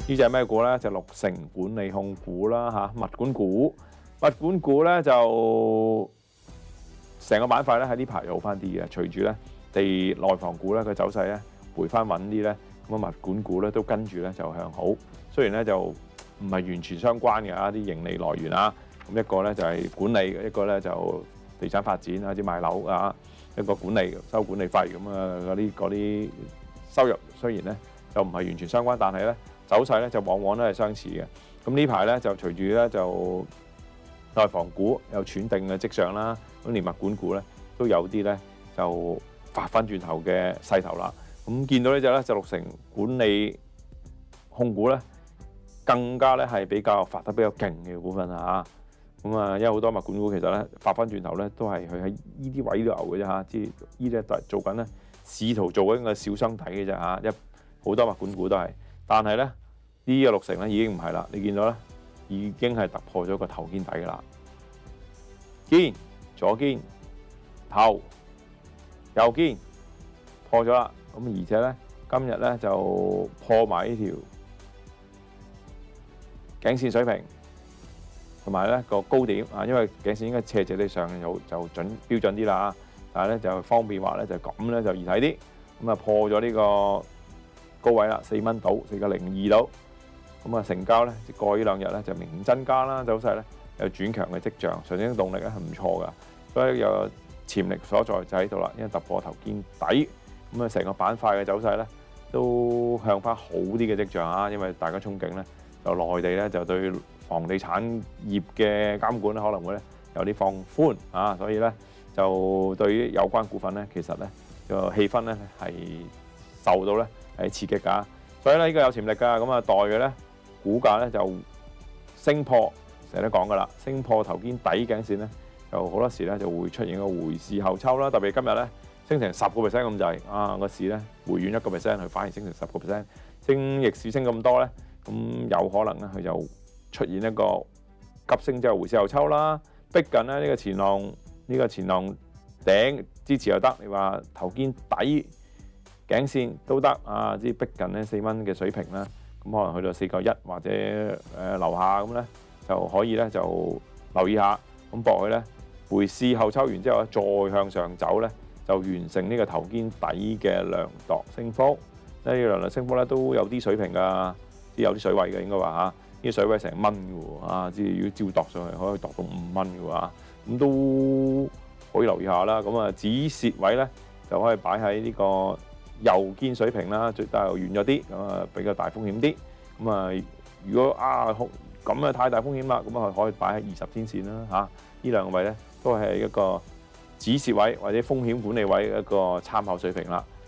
呢隻咩股咧？就綠城管理控股啦嚇，物管股。物管股咧就成個板塊咧喺呢排又好翻啲嘅，隨住咧地內房股咧個走勢咧回翻穩啲咧，咁啊物管股咧都跟住咧就向好。雖然咧就唔係完全相關嘅啲盈利來源啊，咁一個咧就係管理，一個咧就地產發展啊，即賣樓啊，一個管理收管理費咁啊，嗰啲收入雖然咧就唔係完全相關，但係咧走勢咧就往往都係相似嘅。咁呢排咧就隨住咧就內房股有喘定嘅跡象啦，咁連物管股咧都有啲咧就發翻轉頭嘅勢頭啦。咁見到呢隻咧就綠城管理控股咧，更加咧係比較發得比較勁嘅股份啊！咁啊，因為好多物管股其實咧發翻轉頭咧都係佢喺呢啲位度牛嘅啫嚇，即係呢啲係做緊咧試圖做緊個小箱底嘅啫嚇，好多物管股都係，但係咧呢個綠城咧已經唔係啦，你見到咧已經係突破咗個頭肩底㗎啦，肩左肩頭右肩破咗啦，咁而且咧今日咧就破埋呢條頸線水平，同埋咧個高點啊，因為頸線應該斜直地上就準標準啲啦，但係咧就方便話咧就咁咧就易睇啲，咁啊破咗呢個高位啦，4蚊到4.02到，咁啊成交咧過呢兩日咧就明顯增加啦，走勢咧有轉強嘅跡象，上升動力咧係唔錯㗎，所以有潛力所在就喺度啦，因為突破頭肩底，咁啊成個板塊嘅走勢咧都向翻好啲嘅跡象啊，因為大家憧憬咧。就內地咧就對房地產業嘅監管咧可能會咧有啲放寬啊，所以咧就對於有關股份咧其實咧個氣氛咧係受到咧係刺激㗎，所以咧呢個有潛力㗎，咁啊待嘅咧股價咧就升破，成日都講㗎啦，升破頭肩底頸線咧就好多時咧就會出現一個回市後抽啦，特別今日咧升成10%咁滯啊，個市咧回軟1%，佢反而升成10%，升逆市升咁多咧。咁有可能咧，佢就出現一個急升之後回市後抽啦，逼近咧呢個前浪頂支持又得，你話頭肩底頸線都得啊，即係逼近咧4蚊嘅水平啦，咁可能去到4.1或者樓下咁咧，就可以咧就留意下，咁搏佢咧回市後抽完之後咧再向上走咧，就完成呢個頭肩底嘅量度升幅，呢個量度升幅咧都有啲水平㗎。有啲水位嘅應該話嚇，呢啲水位成蚊嘅喎，啊，即係如果照度上去可以度到5蚊嘅喎，咁都可以留意下啦。咁啊，止蝕位咧就可以擺喺呢個右肩水平啦，最低又遠咗啲，咁啊比較大風險啲。咁啊，如果咁啊太大風險啦，咁啊可以擺喺20天線啦嚇。呢兩個位咧都係一個止蝕位或者風險管理位一個參考水平啦。